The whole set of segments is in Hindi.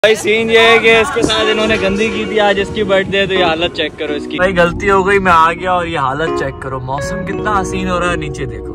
भाई सीन ये है कि इसके साथ इन्होंने गंदी की थी, आज इसकी बर्थडे है तो ये हालत चेक करो इसकी। भाई गलती हो गई, मैं आ गया और ये हालत चेक करो। मौसम कितना हसीन हो रहा है, नीचे देखो।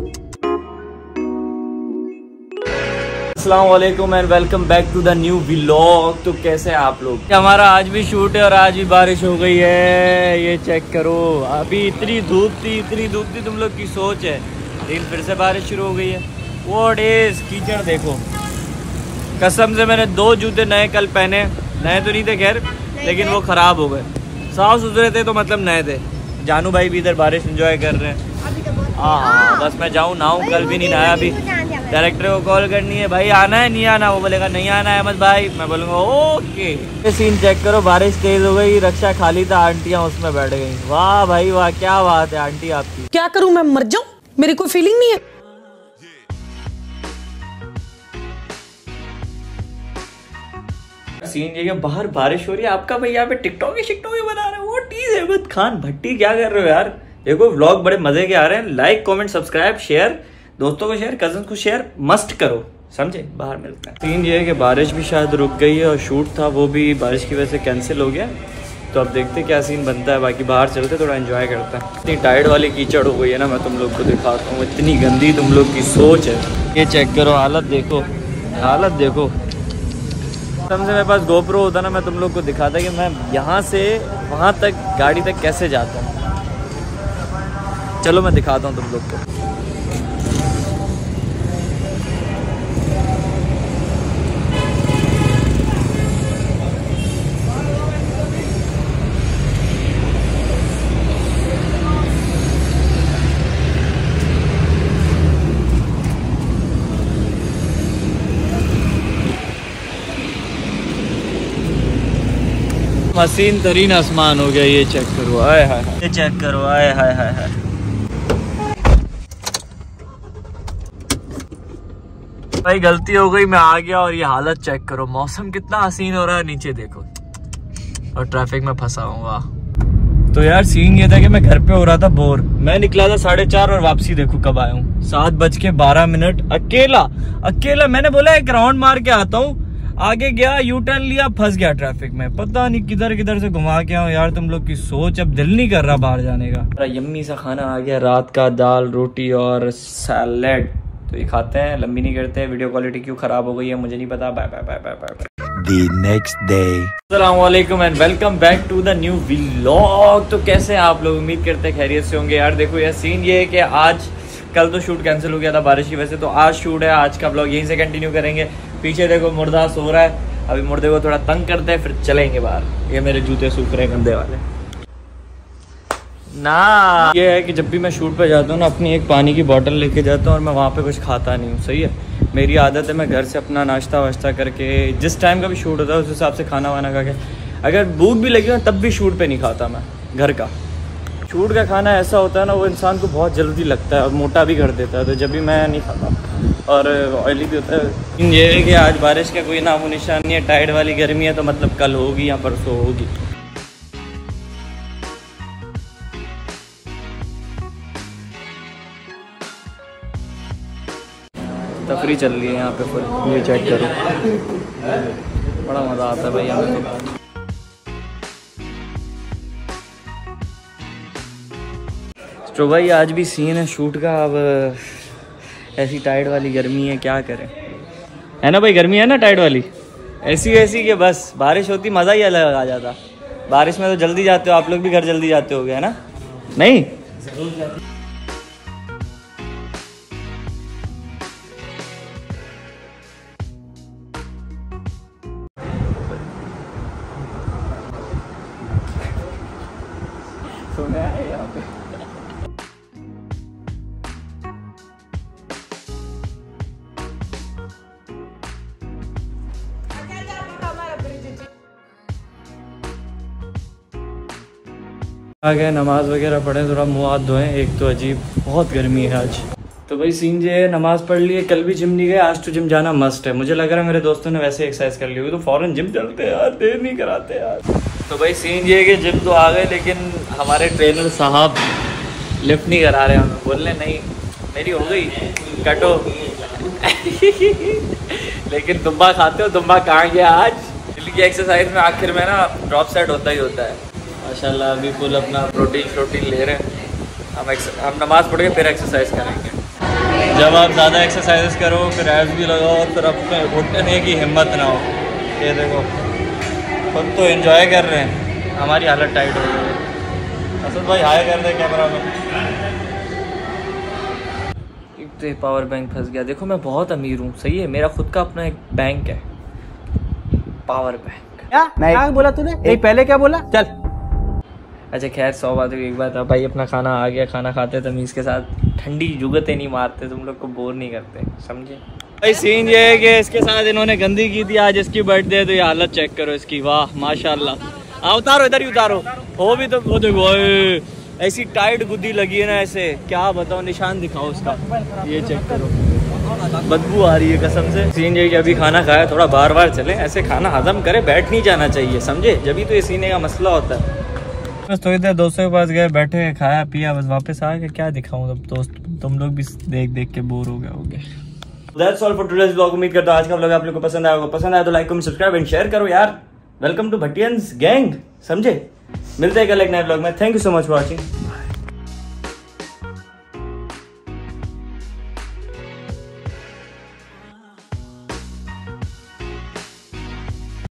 अस्सलाम वालेकुम and welcome back to the new vlog. तो कैसे हैं आप लोग? हमारा आज भी शूट है और आज भी बारिश हो गई है, ये चेक करो। अभी इतनी धूप थी तुम लोग की सोच है, लेकिन फिर से बारिश शुरू हो गई है। व्हाट इज कीचड़ देखो। कसम से मैंने 2 जूते नए कल पहने, नए तो नहीं थे खैर, लेकिन वो ख़राब हो गए। साफ सुथरे थे तो मतलब नए थे। जानू भाई भी इधर बारिश एंजॉय कर रहे हैं। हाँ बस मैं जाऊँ नहाऊँ, कल भी नहीं नहाया। अभी डायरेक्टर को कॉल करनी है, भाई आना है नहीं आना। वो बोलेगा नहीं आना है अहमद भाई, मैं बोलूँगा ओके। ये सीन चेक करो, बारिश तेज़ हो गई, रक्षा खाली था, आंटियाँ उसमें बैठ गई। वाह भाई वाह, क्या बात है आंटी आपकी। क्या करूँ मैं, मर जाऊँ, मेरी कोई फीलिंग नहीं है। सीन ये बाहर बारिश हो रही है, आपका भाई यहाँ पे टिकटॉक बना रहे हो। वो टीज अहमद खान भट्टी क्या कर रहे हो यार। देखो व्लॉग बड़े मजे के आ रहे हैं। लाइक कमेंट सब्सक्राइब शेयर, दोस्तों को शेयर, कजन को शेयर मस्ट करो, समझे। बाहर मिलते हैं। सीन ये है कि बारिश भी शायद रुक गई है और शूट था वो भी बारिश की वजह से कैंसिल हो गया। तो अब देखते क्या सीन बनता है। बाकी बाहर चलते थोड़ा एंजॉय करते हैं। इतनी टाइड वाली कीचड़ हो गई है ना, मैं तुम लोग को दिखाता हूँ। इतनी गंदी तुम लोग की सोच है। ये चेक करो, हालत देखो, हालत देखो। समझे मेरे पास गोप्रो होता ना, मैं तुम लोग को दिखाता कि मैं यहाँ से वहाँ तक गाड़ी तक कैसे जाता हूँ। चलो मैं दिखाता हूँ तुम लोग को। हसीन तरीन आसमान हो गया, ये चेक करो। आए हाय, ये चेक करो। आए हाय हाय हाय। भाई गलती हो गई, मैं आ गया और ये हालत चेक करो। मौसम कितना हसीन हो रहा है, नीचे देखो। और ट्रैफिक में फंसा हूँ। वाह। तो यार सीन ये था कि मैं घर पे हो रहा था बोर। मैं निकला था 4:30 और वापसी देखो कब आया हूँ, 7:12। अकेला मैंने बोला एक राउंड मार के आता हूँ। आगे गया, यू टर्न लिया, फंस गया ट्रैफिक में। पता नहीं किधर से घुमा के आऊं यार। तुम लोग की सोच, अब दिल नहीं कर रहा बाहर जाने का। यम्मी सा खाना आ गया रात का, दाल रोटी और सैलेड। तो ये खाते हैं, लंबी नहीं करते हैं। वीडियो क्वालिटी क्यों खराब हो गई है मुझे नहीं पता। Bye bye bye bye bye. The next day. अस्सलाम वालेकुम and welcome back to the new vlog. तो कैसे हैं आप लोग? उम्मीद करते हैं खैरियत से होंगे। यार देखो यार सीन ये है कि आज कल तो शूट कैंसिल हो गया था बारिश की वजह से, तो आज शूट है। आज का व्लॉग यहीं से कंटिन्यू करेंगे। पीछे देखो मुर्दा सो रहा है, अभी मुर्दे को थोड़ा तंग करते हैं, फिर चलेंगे बाहर। ये मेरे जूते सूख रहे हैं गंदे वाले ना। ये है कि जब भी मैं शूट पे जाता हूँ ना, अपनी एक पानी की बोतल लेके जाता हूँ और मैं वहाँ पे कुछ खाता नहीं हूँ। सही है, मेरी आदत है। मैं घर से अपना नाश्ता वाश्ता करके जिस टाइम का भी शूट होता है उस हिसाब से खाना वाना खा के, अगर भूख भी लगी ना तब भी शूट पे नहीं खाता मैं घर का। शूट का खाना ऐसा होता है ना, वो इंसान को बहुत जल्दी लगता है और मोटा भी कर देता है। तो जब भी मैं नहीं खाता, और ऑयली भी होता है। ये है कि आज बारिश का कोई नामो निशान नहीं है। टाइड वाली गर्मी है, तो मतलब कल होगी या परसों होगी। तफरी चल रही है यहाँ पे फुल। ये चेक करो, बड़ा मज़ा आता है भाई हमें तो। तो भाई आज भी सीन है शूट का। अब ऐसी टाइड वाली गर्मी है, क्या करें, है ना भाई। गर्मी है ना टाइड वाली, ऐसी कि बस बारिश होती मज़ा ही अलग आ जाता। बारिश में तो जल्दी जाते हो आप लोग भी, घर जल्दी जाते होगे है ना? नहीं जरूर जाते। सोने आए यहाँ पे। आ गए, नमाज़ वगैरह पढ़ें, थोड़ा मुँह हाथ धोएं। एक तो अजीब बहुत गर्मी है आज। तो भाई सीन ये है, नमाज़ पढ़ ली है। कल भी जिम नहीं गए, आज तो जिम जाना मस्ट है। मुझे लग रहा है मेरे दोस्तों ने वैसे एक्सरसाइज कर ली होगी, तो फ़ौरन जिम चलते हैं यार, देर नहीं कराते यार। तो भाई सीन ये है कि जिम तो आ गए, लेकिन हमारे ट्रेनर साहब लिफ्ट नहीं करा रहे हमें। बोल रहे नहीं मेरी हो गई कटो। लेकिन दुम्बा खाते हो, दुम्बा कहाँ गया आज? की एक्सरसाइज में आखिर में ना ड्रॉप सेट होता ही होता है। माशाल्लाह अभी फुल अपना प्रोटीन ले रहे हैं। हम नमाज पढ़ के फिर एक्सरसाइज करेंगे। जब आप ज़्यादा एक्सरसाइज करो फिर एब्स भी लगाओ और फिर अपने घुटने की हिम्मत ना हो। ये देखो खुद तो एंजॉय कर रहे हैं, हमारी हालत टाइट हो गई है। असद भाई हाय कर दे कैमरा में। तो पावर बैंक फंस गया। देखो मैं बहुत अमीर हूँ, सही है, मेरा खुद का अपना एक बैंक है, पावर बैंक। क्या बोला तूने? एक पहले क्या बोला? चल अच्छा खैर 100 बातों की एक बात है भाई, अपना खाना आ गया, खाना खाते तमीज़ के साथ, ठंडी जुगतें नहीं मारते, तुम लोग को बोर नहीं करते, समझे भाई। सीन ये है कि इसके साथ इन्होंने गंदी की थी, आज इसकी बर्थडे, तो ये हालत चेक करो इसकी, वाह माशाल्लाह। उतारो इधर ही उतारो, हो भी तो वो देखो ऐसी टाइट गुद्दी लगी है ना, ऐसे क्या बताओ, निशान दिखाओ उसका, ये चेक करो, बदबू आ रही है कसम से। सीन ये कि अभी खाना खाया, थोड़ा बार बार चले, ऐसे खाना हजम करे, बैठ नहीं जाना चाहिए, समझे, जब भी तो ये सीने का मसला होता है। बस थोड़ी देर दोस्तों के पास गए, बैठे, खाया पिया, बस वापस आ गए। क्या दिखाऊं अब दोस्त, तुम लोग भी देख देख के बोर हो गए होगे। That's all for today's vlog। उम्मीद करता हूं आज का व्लॉग आप लोगों को पसंद आया होगा। पसंद आया तो like comment subscribe and share करो यार। वेलकम टू भटियंस गैंग, समझे। मिलते हैं कल एक नए व्लॉग में। Thank you so much for watching.